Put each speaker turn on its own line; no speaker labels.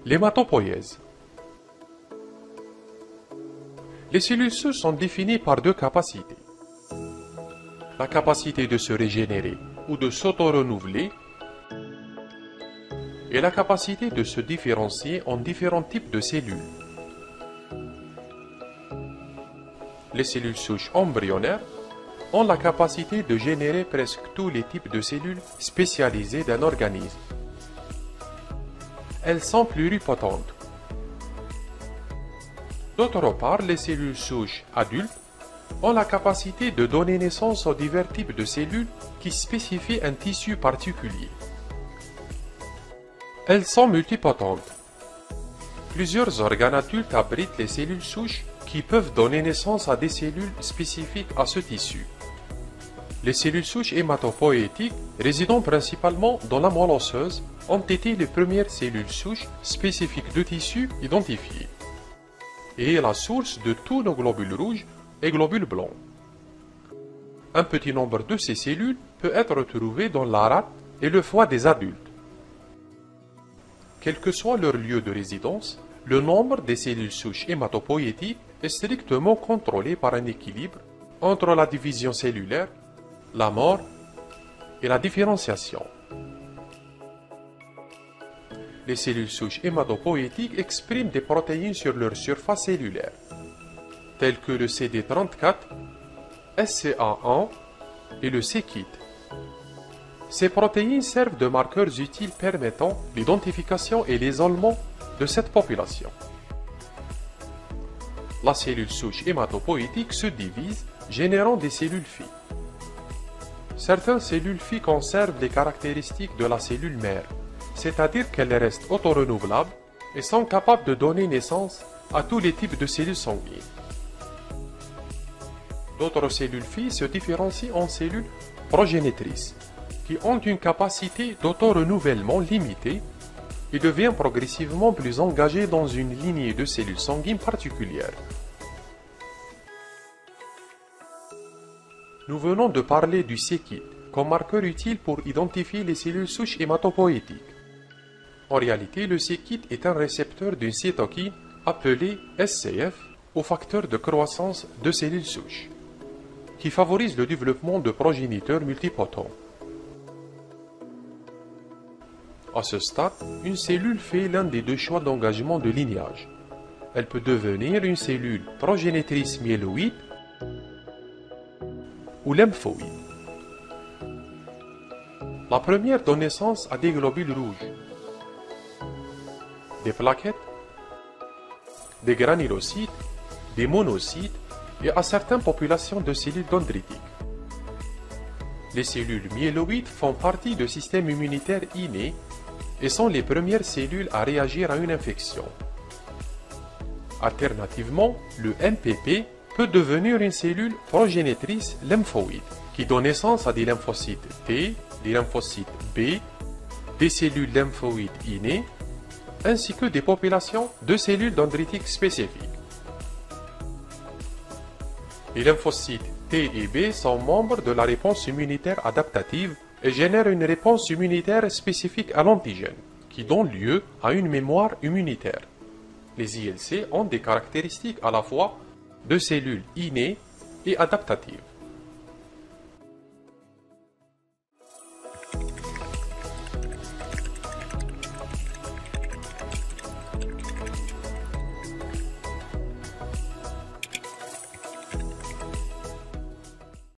L'hématopoïèse. Les cellules souches sont définies par deux capacités. La capacité de se régénérer ou de s'auto-renouveler et la capacité de se différencier en différents types de cellules. Les cellules souches embryonnaires ont la capacité de générer presque tous les types de cellules spécialisées d'un organisme. Elles sont pluripotentes. D'autre part, les cellules souches adultes ont la capacité de donner naissance aux divers types de cellules qui spécifient un tissu particulier. Elles sont multipotentes. Plusieurs organes adultes abritent les cellules souches qui peuvent donner naissance à des cellules spécifiques à ce tissu. Les cellules souches hématopoïétiques, résidant principalement dans la moelle osseuse, ont été les premières cellules souches spécifiques de tissu identifiées et la source de tous nos globules rouges et globules blancs. Un petit nombre de ces cellules peut être retrouvé dans la rate et le foie des adultes. Quel que soit leur lieu de résidence, le nombre des cellules souches hématopoïétiques est strictement contrôlé par un équilibre entre la division cellulaire, la mort et la différenciation. Les cellules souches hématopoïétiques expriment des protéines sur leur surface cellulaire, telles que le CD34, SCA1 et le c-KIT. Ces protéines servent de marqueurs utiles permettant l'identification et l'isolement de cette population. La cellule souche hématopoïétique se divise, générant des cellules filles. Certaines cellules filles conservent les caractéristiques de la cellule mère, c'est-à-dire qu'elles restent autorenouvelables et sont capables de donner naissance à tous les types de cellules sanguines. D'autres cellules filles se différencient en cellules progénitrices, qui ont une capacité d'autorenouvellement limitée et deviennent progressivement plus engagées dans une lignée de cellules sanguines particulières. Nous venons de parler du c-KIT comme marqueur utile pour identifier les cellules souches hématopoïétiques. En réalité, le c-KIT est un récepteur d'une cytokine appelée SCF au facteur de croissance de cellules souches, qui favorise le développement de progéniteurs multipotents. À ce stade, une cellule fait l'un des deux choix d'engagement de lignage. Elle peut devenir une cellule progénitrice myéloïde ou lymphoïde. La première donne naissance à des globules rouges, des plaquettes, des granulocytes, des monocytes et à certaines populations de cellules dendritiques. Les cellules myéloïdes font partie du système immunitaire inné et sont les premières cellules à réagir à une infection. Alternativement, le MPP peut devenir une cellule progénitrice lymphoïde qui donne naissance à des lymphocytes T, des lymphocytes B, des cellules lymphoïdes innées, ainsi que des populations de cellules dendritiques spécifiques. Les lymphocytes T et B sont membres de la réponse immunitaire adaptative et génèrent une réponse immunitaire spécifique à l'antigène, qui donne lieu à une mémoire immunitaire. Les ILC ont des caractéristiques à la fois de cellules innées et adaptatives.